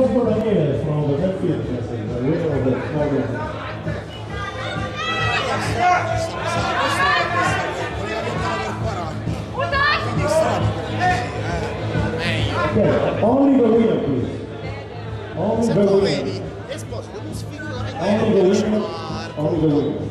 Cosmo Daniele from the Redfield, the winner of the small group. Okay, only the winner, please. Only the winner. Only the winner. Only the winner.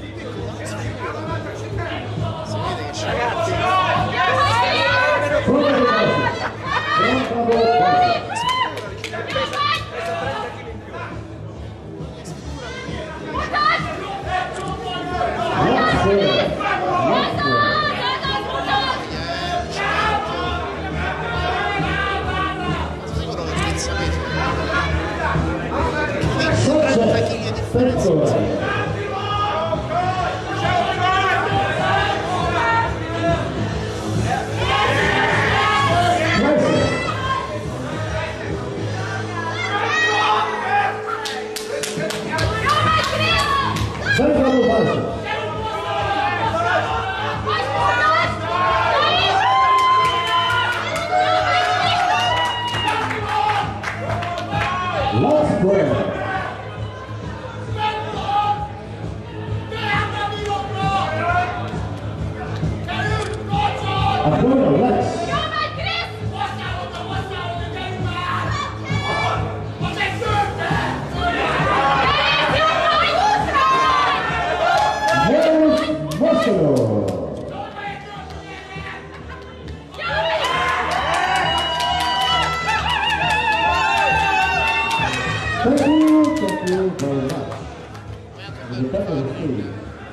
Last player. Apollo Lex. Thank you very much. The top of the field.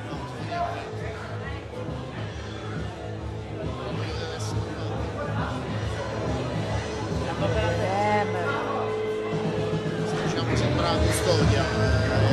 Diciamo sembra custodia.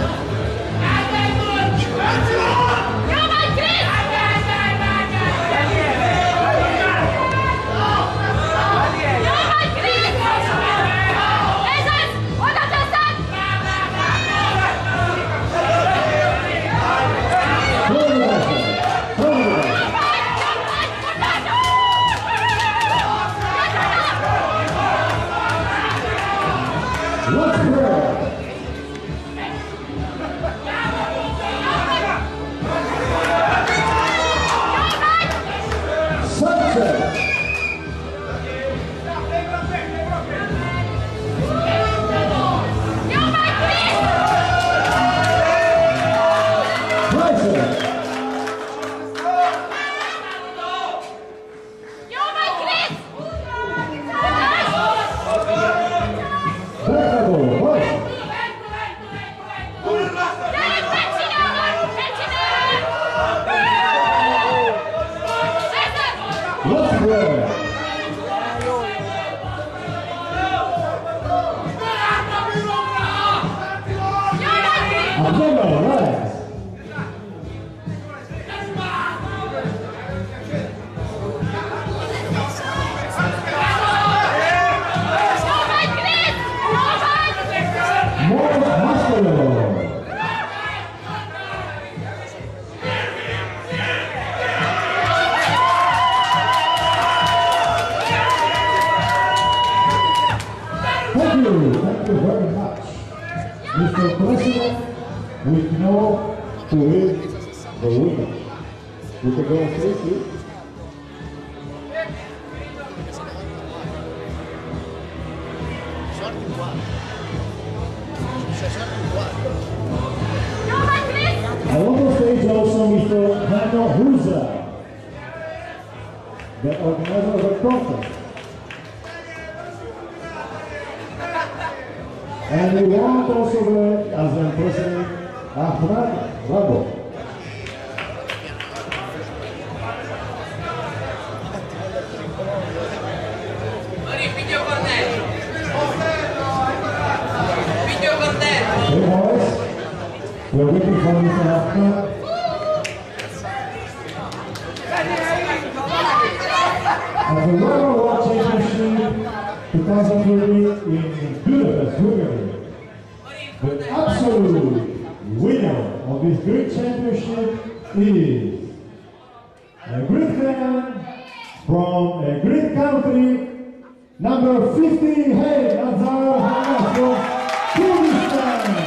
Thank you very much. Mr. President, we know who is the winner. We can go and face it. I want to stage also Mr. Hanno Huza, the organizer of the contest. And we want also the ASEAN President Ahmad Rabo. Hey boys, we're waiting for Mr. Ahmad. At the World Championship 2020 in Budapest, Hungary, the absolute winner of this great championship is a great man from a great country, Number 50, hey, Nazar Hamas from Kurdistan.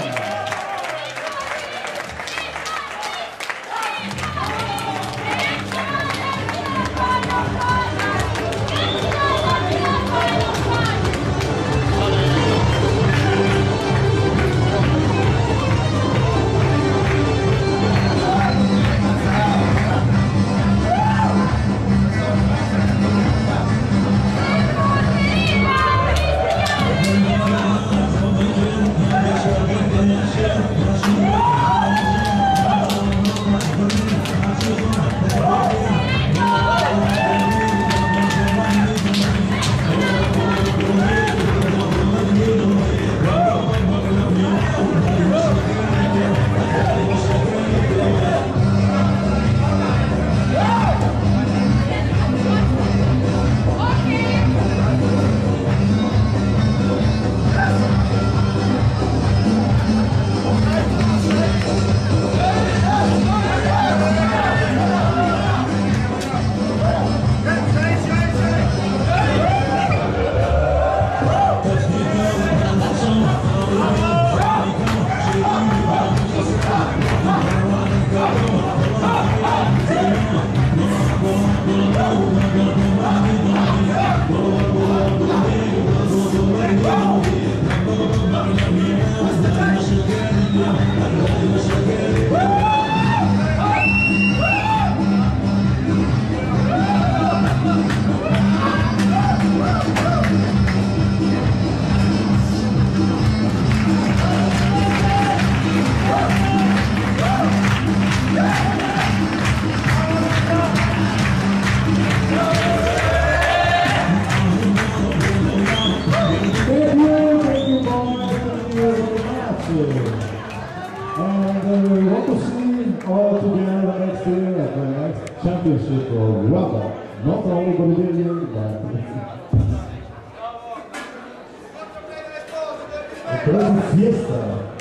And we want to see all together next year at the next championship of Rwanda. Not only Bolivian, but the present fiesta.